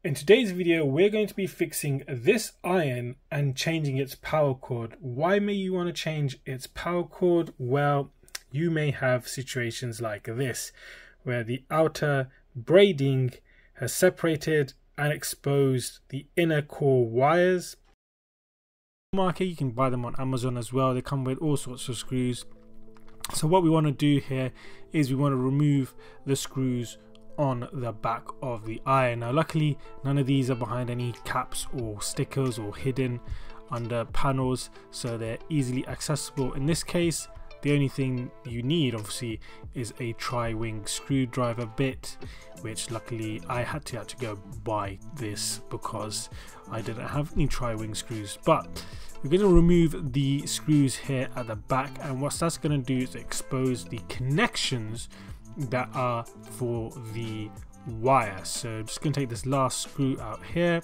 In today's video, we're going to be fixing this iron and changing its power cord. Why may you want to change its power cord? Well, you may have situations like this, where the outer braiding has separated and exposed the inner core wires. Market, you can buy them on Amazon as well. They come with all sorts of screws. So what we want to do here is we want to remove the screws on the back of the iron. Now luckily none of these are behind any caps or stickers or hidden under panels, so they're easily accessible. In this case, the only thing you need obviously is a tri-wing screwdriver bit, which luckily I had to go buy this because I didn't have any tri-wing screws. But we're going to remove the screws here at the back, and what that's going to do is expose the connections that are for the wire. So I'm just going to take this last screw out here.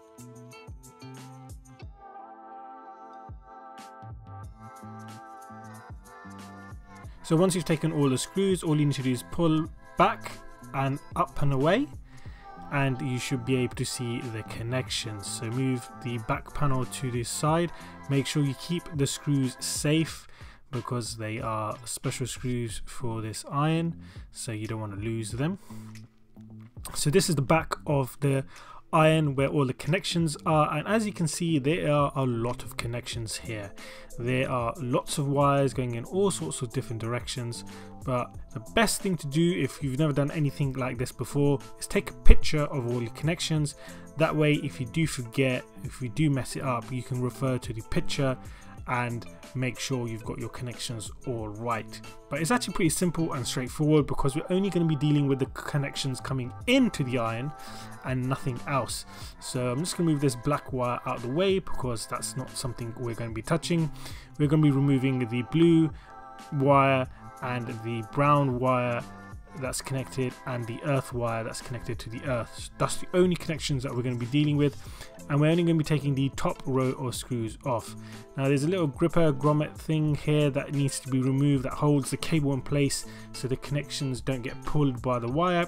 So once you've taken all the screws, all you need to do is pull back and up and away, and you should be able to see the connections. So move the back panel to this side. Make sure you keep the screws safe because they are special screws for this iron, so you don't want to lose them. So this is the back of the iron where all the connections are, and as you can see, there are a lot of connections here. There are lots of wires going in all sorts of different directions, but the best thing to do if you've never done anything like this before is take a picture of all your connections. That way, if you do forget, if you do mess it up, you can refer to the picture and make sure you've got your connections all right. But it's actually pretty simple and straightforward because we're only going to be dealing with the connections coming into the iron and nothing else. So I'm just going to move this black wire out of the way because that's not something we're going to be touching. We're going to be removing the blue wire and the brown wire that's connected and the earth wire that's connected to the earth. That's the only connections that we're going to be dealing with, and we're only going to be taking the top row of screws off. Now there's a little gripper grommet thing here that needs to be removed that holds the cable in place so the connections don't get pulled by the wire.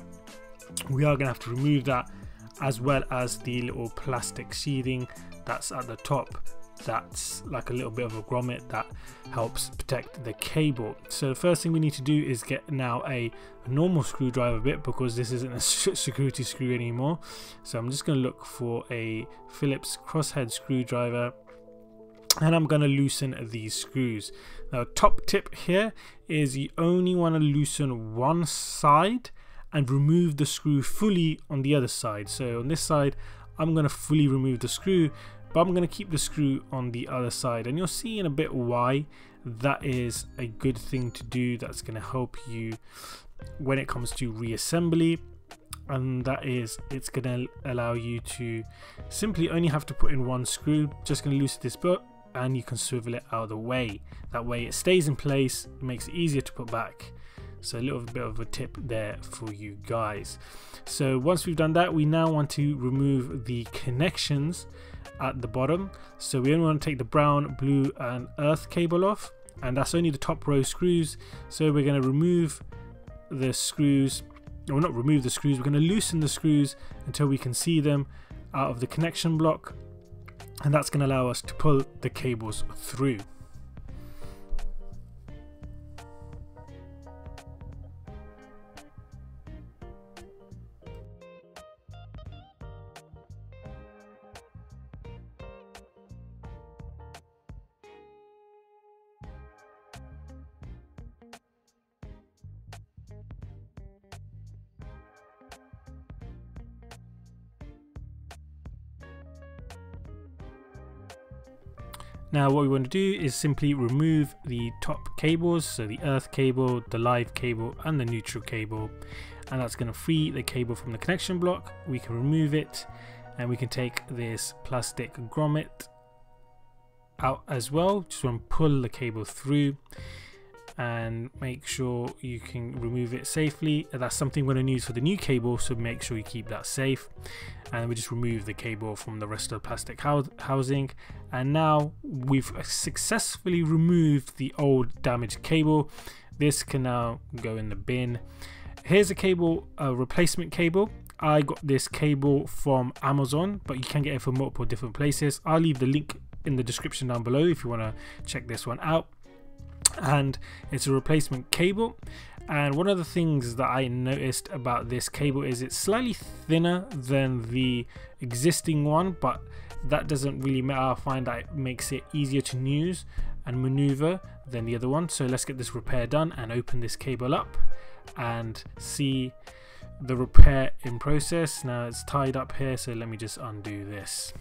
We are going to have to remove that, as well as the little plastic sheathing that's at the top. That's like a little bit of a grommet that helps protect the cable. So the first thing we need to do is get now a normal screwdriver bit, because this isn't a security screw anymore. So I'm just going to look for a Phillips crosshead screwdriver, and I'm going to loosen these screws. Now top tip here is you only want to loosen one side and remove the screw fully on the other side. So on this side I'm going to fully remove the screw, but I'm going to keep the screw on the other side, and you'll see in a bit why that is a good thing to do. That's going to help you when it comes to reassembly, and that is, it's going to allow you to simply only have to put in one screw. Just going to loosen this bit and you can swivel it out of the way. That way it stays in place, it makes it easier to put back. So a little bit of a tip there for you guys. So once we've done that, we now want to remove the connections at the bottom. So we only want to take the brown, blue and earth cable off, and that's only the top row screws. So we're going to remove the screws, or not remove the screws, we're going to loosen the screws until we can see them out of the connection block, and that's going to allow us to pull the cables through. Now what we want to do is simply remove the top cables, so the earth cable, the live cable and the neutral cable, and that's going to free the cable from the connection block. We can remove it, and we can take this plastic grommet out as well. Just want to pull the cable through and make sure you can remove it safely. That's something we're going to use for the new cable, so make sure you keep that safe. And we just remove the cable from the rest of the plastic housing, and now we've successfully removed the old damaged cable. This can now go in the bin. Here's a cable, a replacement cable. I got this cable from Amazon, but you can get it from multiple different places. I'll leave the link in the description down below if you want to check this one out. And it's a replacement cable. And one of the things that I noticed about this cable is it's slightly thinner than the existing one, but that doesn't really matter. I find that it makes it easier to use and maneuver than the other one. So let's get this repair done and open this cable up and see the repair in process. Now it's tied up here, so let me just undo this.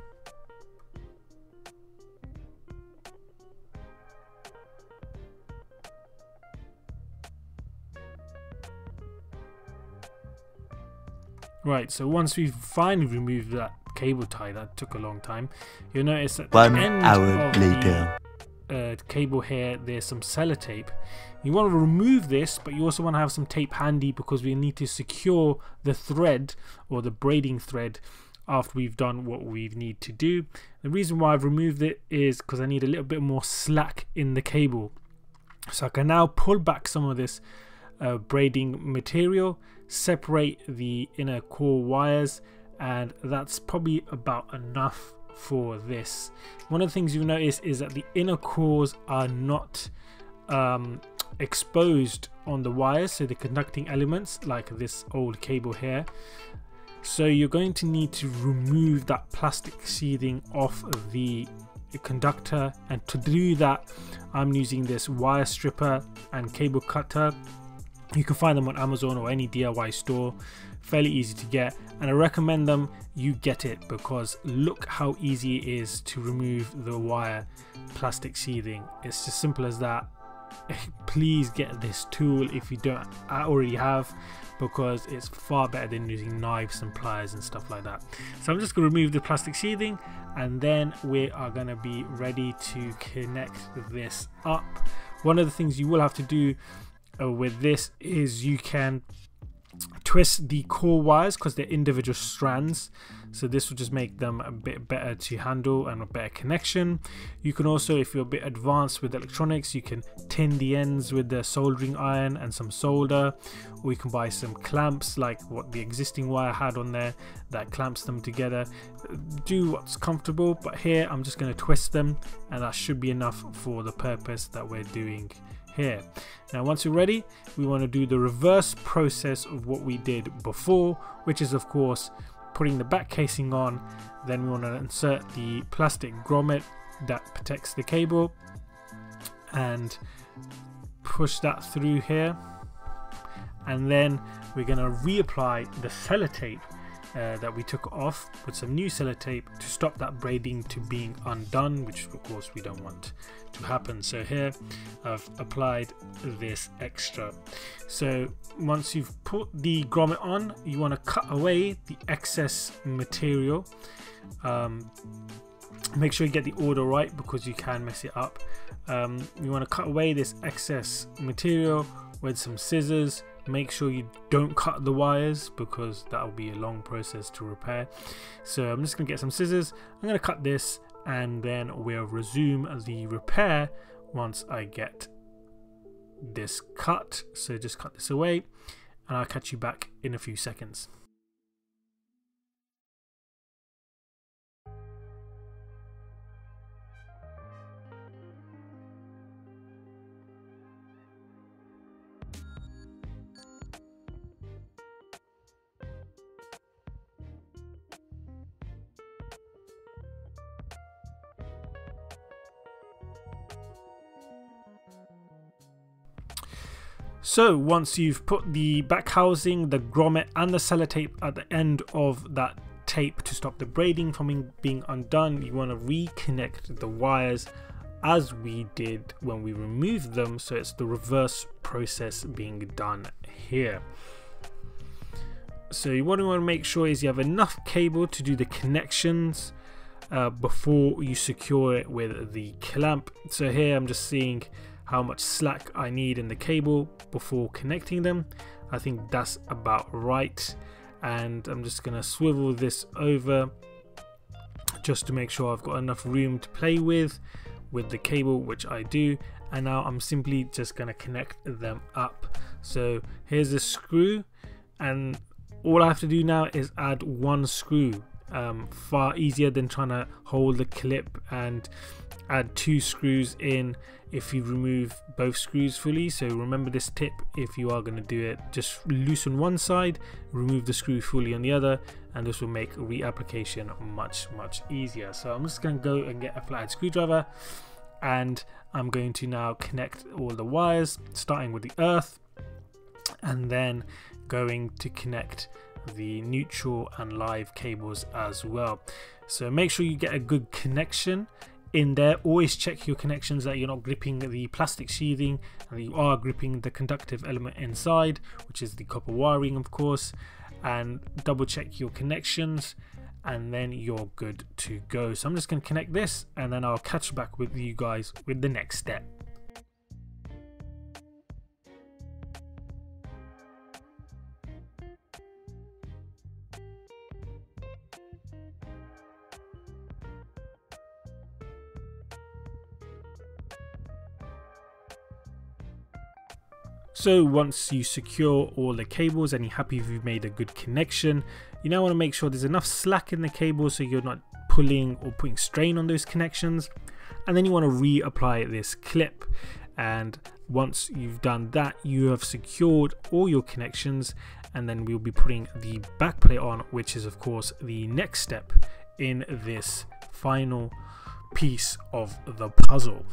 Right, so once we've finally removed that cable tie that took a long time, you'll notice at the end of the cable here, there's some sellotape. You want to remove this, but you also want to have some tape handy because we need to secure the thread or the braiding thread after we've done what we need to do. The reason why I've removed it is because I need a little bit more slack in the cable. So I can now pull back some of this braiding material, separate the inner core wires, and that's probably about enough for this. One of the things you'll notice is that the inner cores are not exposed on the wires, so the conducting elements like this old cable here. So you're going to need to remove that plastic sheathing off of the conductor, and to do that I'm using this wire stripper and cable cutter. You can find them on Amazon or any DIY store, fairly easy to get, and I recommend them you get it because look how easy it is to remove the wire plastic sheathing. It's just simple as that. Please get this tool if you don't already have, because it's far better than using knives and pliers and stuff like that. So I'm just going to remove the plastic sheathing, and then we are going to be ready to connect this up. One of the things you will have to do with this is you can twist the core wires because they're individual strands, so this will just make them a bit better to handle and a better connection. You can also, if you're a bit advanced with electronics, you can tin the ends with the soldering iron and some solder, or you can buy some clamps like what the existing wire had on there that clamps them together. Do what's comfortable, but here I'm just going to twist them, and that should be enough for the purpose that we're doing here. Now once you're ready, we want to do the reverse process of what we did before, which is of course putting the back casing on. Then we want to insert the plastic grommet that protects the cable and push that through here, and then we're going to reapply the sellotape that we took off with some new sellotape to stop that braiding to being undone, which of course we don't want to happen. So here I've applied this extra. So once you've put the grommet on, you want to cut away the excess material. Make sure you get the order right because you can mess it up. You want to cut away this excess material with some scissors. Make sure you don't cut the wires because that will be a long process to repair. So I'm just going to get some scissors, I'm going to cut this, and then we'll resume the repair once I get this cut. So just cut this away and I'll catch you back in a few seconds. So once you've put the back housing, the grommet and the sellotape at the end of that tape to stop the braiding from being undone, you want to reconnect the wires as we did when we removed them, so it's the reverse process being done here. So what you want to make sure is you have enough cable to do the connections before you secure it with the clamp. So here I'm just seeing how much slack I need in the cable before connecting them. I think that's about right, and I'm just gonna swivel this over just to make sure I've got enough room to play with the cable, which I do. And now I'm simply just gonna connect them up. So here's a screw, and all I have to do now is add one screw. Far easier than trying to hold the clip and add 2 screws in if you remove both screws fully. So remember this tip if you are going to do it. Just loosen one side, remove the screw fully on the other, and this will make reapplication much easier. So I'm just going to go and get a flathead screwdriver, and I'm going to now connect all the wires, starting with the earth and then going to connect the neutral and live cables as well. So make sure you get a good connection in there. Always check your connections, that you're not gripping the plastic sheathing and that you are gripping the conductive element inside, which is the copper wiring of course, and double check your connections, and then you're good to go. So I'm just going to connect this, and then I'll catch back with you guys with the next step. So once you secure all the cables and you're happy if you've made a good connection, you now want to make sure there's enough slack in the cable so you're not pulling or putting strain on those connections. And then you want to reapply this clip, and once you've done that, you have secured all your connections, and then we'll be putting the back plate on, which is of course the next step in this final piece of the puzzle.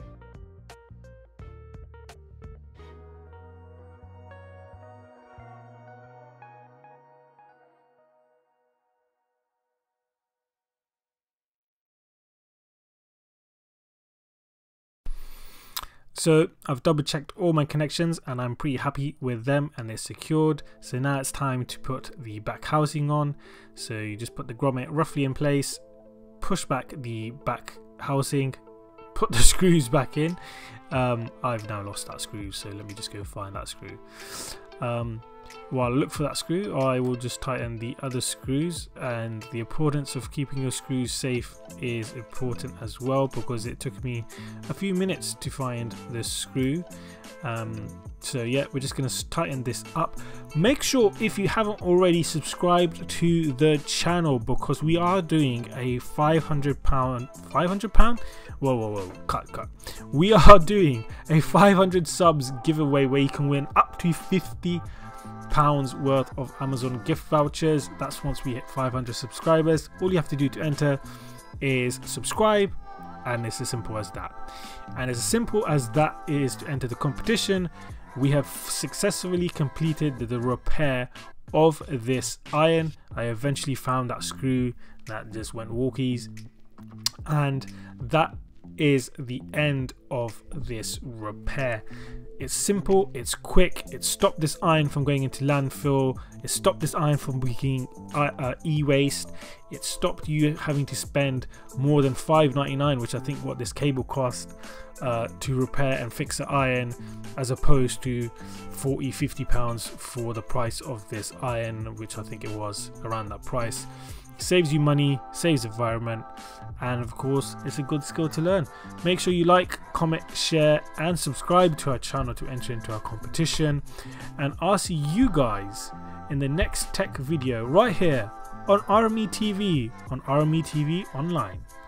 So I've double checked all my connections and I'm pretty happy with them, and they're secured. So now it's time to put the back housing on. So you just put the grommet roughly in place, push back the back housing, put the screws back in. I've now lost that screw, so let me just go find that screw. While I look for that screw, I will just tighten the other screws, and the importance of keeping your screws safe is important as well, because it took me a few minutes to find this screw. So yeah, we're just going to tighten this up. Make sure if you haven't already subscribed to the channel, because we are doing a £500 whoa, cut. We are doing a 500 subs giveaway where you can win up to £50 worth of Amazon gift vouchers. That's once we hit 500 subscribers. All you have to do to enter is subscribe, and it's as simple as that. And as simple as that is to enter the competition. We have successfully completed the repair of this iron. I eventually found that screw that just went walkies, and that is the end of this repair. It's simple, it's quick, it stopped this iron from going into landfill, it stopped this iron from being e-waste, it stopped you having to spend more than $5.99, which I think what this cable cost to repair and fix the iron, as opposed to £40–50 for the price of this iron, which I think it was around that price. Saves you money, saves the environment, and of course it's a good skill to learn. Make sure you like, comment, share and subscribe to our channel to enter into our competition, and I'll see you guys in the next tech video right here on RME TV, on RME TV Online.